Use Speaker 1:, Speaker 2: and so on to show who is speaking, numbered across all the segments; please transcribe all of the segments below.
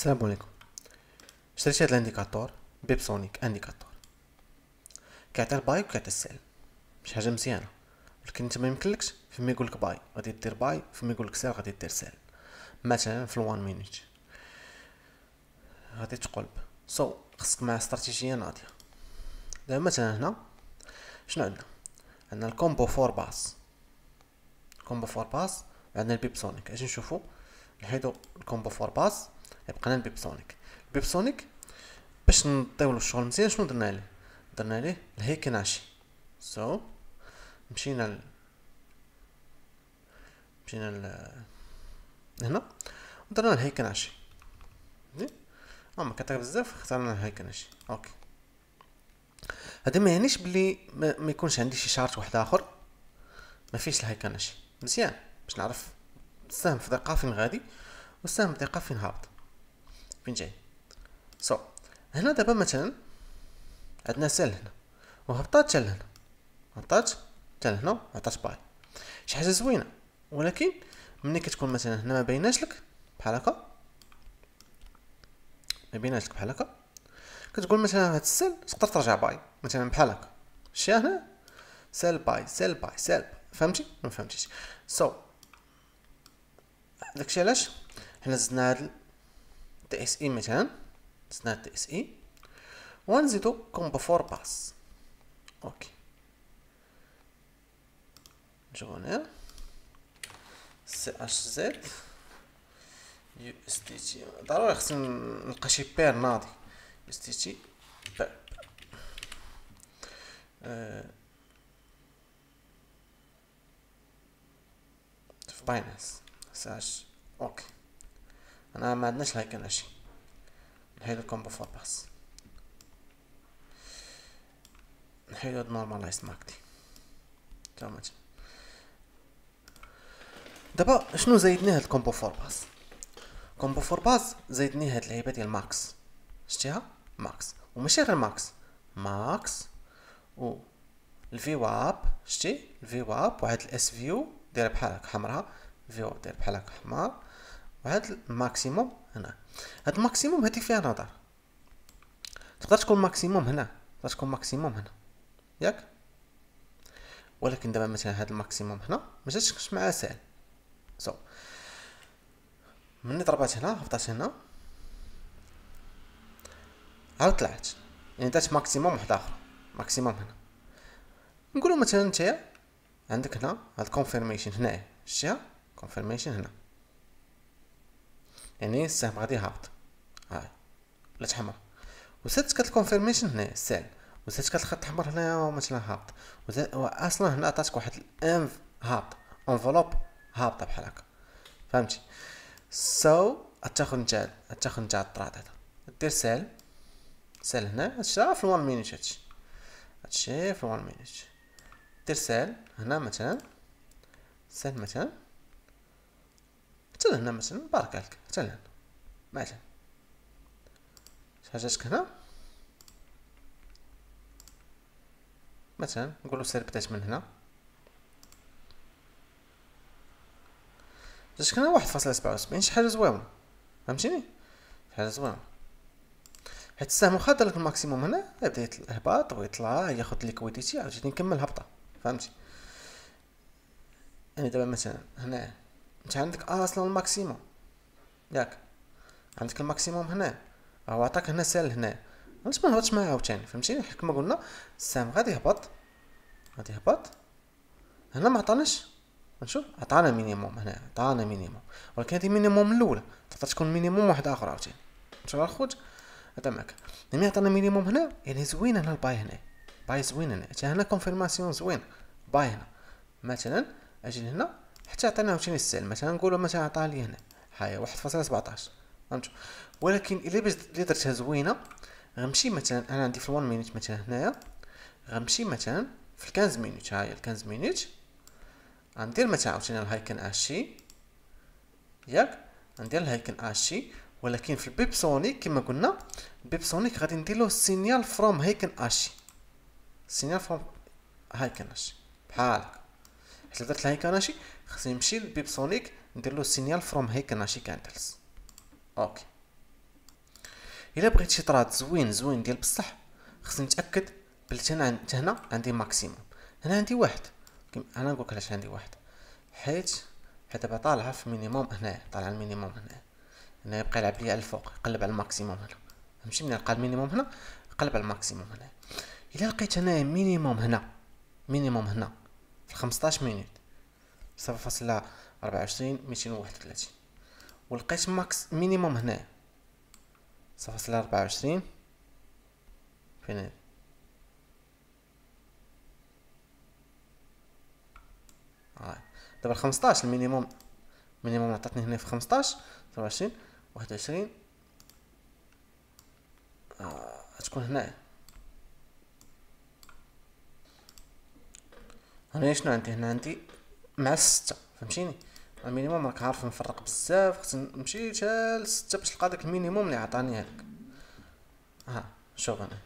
Speaker 1: السلام عليكم. شريت هاد الانديكاتور بيبسونيك انديكاتور كيعطي الباي وكيعطي السيل، مش حاجه مزيانه، ولكن انت ما يمكنلكش فيما يقولك باي غادي دير باي، فيما يقولك سيل غادي دير سيل. مثلا في الوان مينيت غادي تقلب خصك مع استراتيجيه ناضيه. دابا مثلا هنا شنو عندنا الكومبو فور باس، وعندنا البيبسونيك. اجي نشوفو نحيدو الكومبو فور باس، يبقى لنا البيبسونيك. باش نطيولو الشغل مزيان شنو درنا ليه الهيكناشي. مشينا هنا ودرنا الهيكناشي. ما كتر بزاف اختارنا الهيكناشي. اوكي، هذا ما يعنيش بلي ما يكونش عندي شي شارت واحد اخر ما فيش الهيكناشي مزيان، باش نعرف السهم في دقه فين غادي والسهم في دقه فين هابط فين جاي. هنا دابا مثلا عندنا سيل هنا وهبطات حتى لهنا، وعطات باي، شي حاجه زوينه. ولكن ملي كتكون مثلا هنا ما بيناش لك بحال هكا، كتقول مثلا هاد السيل تقدر ترجع باي مثلا بحال هكا. شتي هنا سيل باي، فهمتي ما فهمتيش؟ داكشي علاش حنا زدنا هاد تي اس اي مثلا، ونزيدو كومبو فور باس. اوكي، نجيو هنا سي اش زد يو اس تي تي، ضروري خصني نلقى شي بير ناضي. يو اس تي تي بير في باينانس ساش. اوكي، انا ما عندناش هايكناشي، نحيدو الكومبو فور باس، نحيدو نورمالايز ماركتي. تمام، دابا شنو زايدني هاد الكومبو فور باس؟ كومبو فور باس زايدني هاد اللعيبه ديال ماكس. شتيها ماكس، وماشي غير ماكس و الفي واب. شتي الفي واب وهاد الاس فيو داير بحال هكا حمراء، في واب داير بحال هكا حمار، وهاد الماكسيموم هنا. هاد الماكسيموم هادي فيها نظر، تقدر تكون ماكسيموم هنا، تقدر تكون ماكسيموم هنا، ياك؟ ولكن دابا مثلا هاد الماكسيموم هنا ما جاتش مع سال. مني ضربات هنا هبطات هنا عاود طلعت، يعني دات ماكسيموم واحد اخر، ماكسيموم هنا. نقولوا مثلا نتايا عندك هنا هاد كونفيرميشن هنايا، شتيها كونفيرميشن هنا، يعني السهم غادي هابط ولات حمر، وزادت كات الكونفيرميشن هنايا السال، وزادت كات الخط احمر هنايا مثلا هابط، اصلا هنا عطاتك واحد الانف هابط، انفلوب هابطه بحال هكا، فهمتي؟ غتاخد نتا الطراد هذا، دير سال هنا، هادشي في الوان مينيت، هادشي في الوان مينيت. دير سال هنا مثلا، حتى لهنا مثلا، بارك عليك حتى لهنا مثلا، حاجاتك هنا مثلا نقولو سير بدات من هنا، جاتك هنا 1.77، شي حاجه زوينه، فهمتيني؟ حاجه زوينه، حيت السهم واخا دارلك الماكسيموم هنا يبدا يهبط ويطلع ياخد ليكويديتي، عاوتاني نكمل هبطه، فهمتي؟ يعني دابا مثلا هنا انت عندك اصلا الماكسيموم، ياك؟ عندك الماكسيموم هنا، هو عطاك هنا سال هنا، علاش ما نهبطش معاه عاوتاني؟ فهمتيني؟ كما قلنا السهم غادي يهبط هنا، ما عطاناش، نشوف عطانا مينيموم هنا، ولكن هذه مينيموم الاولى، تقدر تكون مينيموم واحد اخر عاوتاني. شوف الخوت هذا معك، ملي عطانا مينيموم هنا يعني زوين هنا الباي، هنا باي زوين، هنا حتى هنا كونفيرماسيون زوين باي هنا. مثلا اجي هنا حتى عطينا عاوتاني السيل، مثلا نقولوا مثلا عطا لي هنا هاي 1.17، فهمتوا؟ ولكن الا درتها زوينه غنمشي مثلا، انا عندي في 1 مينيت مثلا هنايا، غنمشي مثلا في 15 مينيت، ها هي 15 مينيت، غندير مثلا عاوتاني الهايكن اشي، ياك؟ غندير الهايكن اشي، ولكن في البيبسونيك كما قلنا البيبسونيك غادي نديرلو سينيال فروم هايكن اشي، بحال هكا. حيت درت الهايكن اشي خصني نمشي للبيبسونيك نديرلو سينيال فروم هايكن اشي كاندلز. اوكي، الا بغيت شي طراد زوين ديال بصح، خصني نتاكد بلي هنا عندي ماكسيموم. هنا عندي واحد، انا نقولك علاش عندي واحد، حيت دابا طالعه في مينيموم هنايا، طالعه المينيموم هنا يبقى يلعب لي على الفوق، يقلب على الماكسيموم هنا. فهمتي؟ ملي لقى المينيموم هنا يقلب على الماكسيموم هنا. الا لقيت انايا مينيموم هنا في 15 مينوت 0.24 231، ولقيت ماكس مينيموم هنا 0.24 فين دابا 15 المينيموم عطاتني هنا في 15 23 21 تكون هنا. هنا شنو عندي؟ هنا عندي مع 6. فهمتيني؟ المينيموم راك عارف نفرق بزاف، خصني نمشي حتى ل 6 باش نلقى داك المينيموم اللي عطاني هذاك. شوف انا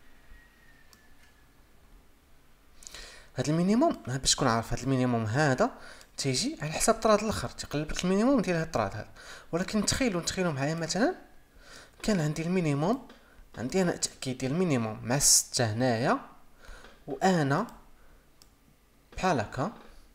Speaker 1: هاد المينيموم باش تكون عارف، هاد المينيموم هذا تيجي على حساب الطراد الاخر، تيقلب لك المينيموم ديال هاد الطراد هذا. ولكن تخيلوا معايا مثلا كان عندي المينيموم، عندي انا تاكيد ديال المينيموم مع 6 هنايا، وانا بحال هكا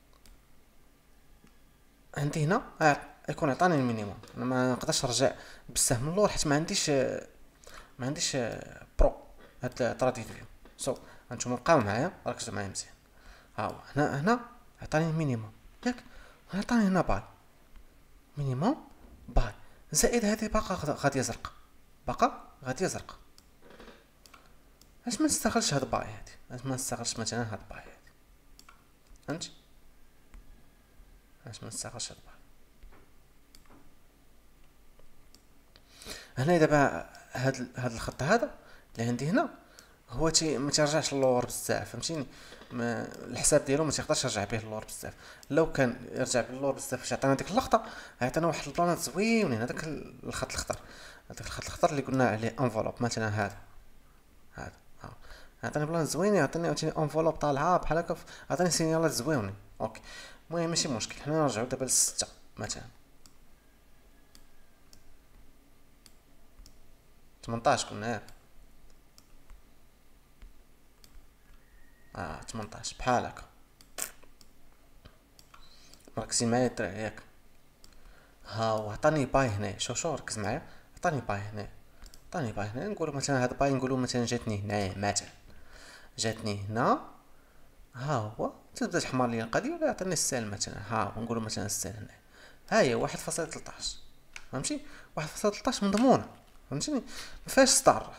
Speaker 1: عندي هنا يكون عطاني المينيموم. انا ما نقدرش نرجع بالسهم اللور حيت ما عنديش برو هاد طرادي فيو. هانتوما بقاو معايا، ركزوا معايا مزيان. ها هو هنا عطاني المينيموم ياك، عطاني هنا باي مينيموم باي زائد هذه باقا غاديه زرقاء. علاش ما نستغلش هاد باي هادي؟ علاش ما نستغلش مثلا هاد باي هادي؟ فهمتي؟ علاش ما نستغلش هاد باي؟ هنا دابا هاد الخط هذا اللي عندي هنا هو ما تيرجعش للور بزاف. فهمتيني؟ الحساب ديالو ما تيقدرش يرجع به للور بزاف. لو كان يرجع به للور بزاف باش يعطينا ديك اللقطه، عطينا واحد البلانات زوينين. هذاك الخط الخضر اللي قلنا عليه انفلوب مثلا، هذا عطاني بلان زوين، عطاني انفلوب طالعه بحال هكا، عطاني سينيالات زوينين. اوكي المهم ماشي مشكل، حنا نرجعو دابا ل6 مثلا 18 قلنا 18 بحال هكا. مركزين معايا الدراري ياك؟ ها هو عطاني باي هنا. شوف ركز معايا، عطاني باي هنا. نقولو مثلا هاد باي، نقولو مثلا جاتني هنايا مثلا، جاتني هنا. ها هو تبدا تحمر لي القضيه ولا يعطيني السال مثلا. ها هو نقولو مثلا السال هنا، ها هي 1.13. فهمتي؟ 1.13 مضمونه. فهمتيني؟ ما فيهاش ستار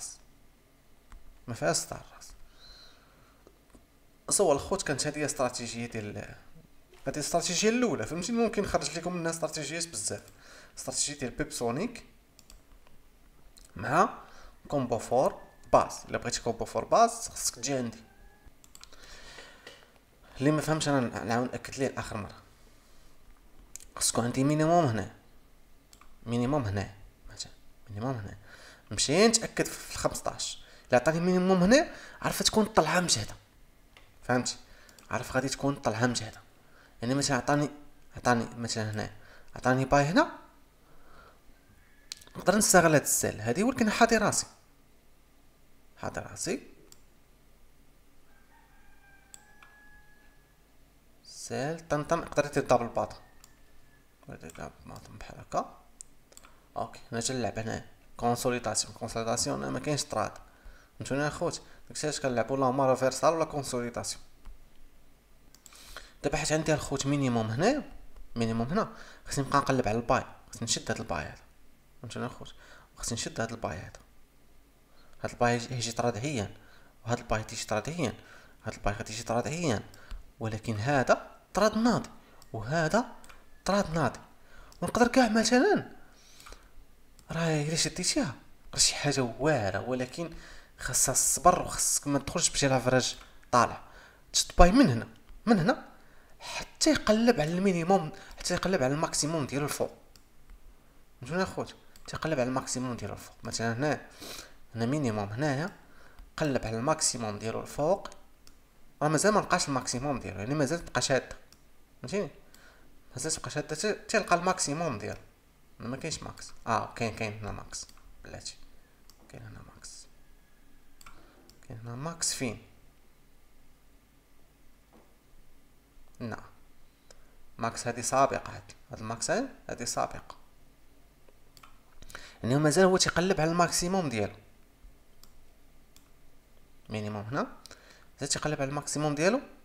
Speaker 1: راس. صور الخوت كانت هذه استراتيجيه ديال هذه الاستراتيجيه الاولى. فهمتيني؟ ممكن نخرج لكم منها استراتيجيات بزاف. استراتيجيه ديال بيبسونيك مع كومبو فور باز. الا بغيتي كومبو فور باز خصك تجي عندي. اللي ما فهمش انا نعاود ناكد ليه لاخر مره، خصكو عندي مينيموم هنا مثلا، نمشي نتاكد في 15. الا عطاني مينيموم هنا عارفه تكون طلعه مجهده. فهمتي؟ عارف غادي تكون طلعه مجهده. يعني مثلا عطاني مثلا هنا، عطاني باي هنا، نقدر نستغل هاد السال هادي، ولكن حاضي راسي سال طنطن. نقدر ندير دبل باطون بحال هكا. اوكي نجي نلعب هنا كونسوليداسيون. ما كاينش طراد. فهمتوني اخوت؟ داكشي علاش كنلعبو لا مارا فيرسال ولا كونسوليداسيون. دابا حيت عندي الخوت مينيموم هنا، خصني نبقى نقلب على الباي، خصني نشد هاد الباي هذا. فهمتوني اخوت؟ خصني نشد هاد الباي هذا. هاد الباي يجي طرادعيا، وهاد الباي تيجي طرادعيا، هاد الباي غادي يجي طرادعيا، ولكن هذا طراد ناضي وهذا طراد ناضي. ونقدر كاع مثلا راه الا شديتيها راه شي حاجه واعره، ولكن خاصها الصبر، وخاصك ما تدخلش بشي لافراج طالع. تشد باي من هنا حتى يقلب على المينيموم، حتى يقلب على الماكسيموم ديالو الفوق. فهمتوني اخوت؟ تيقلب على الماكسيموم ديالو الفوق. مثلا هنا مينيموم هنايا، قلب على الماكسيموم ديالو الفوق، راه مازال ما لقاش الماكسيموم ديالو، يعني مازال تبقى شاده. فهمتيني؟ مازال تبقى شاده تلقى الماكسيموم ديالو. ما كاينش ماكس. كاين هنا ماكس بلاتي. كاين هنا ماكس، كاين هنا ماكس فين؟ نعم ماكس هذه سابقة، هاد الماكس هذه سابقة، يعني مازال هو تيقلب على الماكسيموم ديالو، مينيموم هنا مازال تيقلب على الماكسيموم ديالو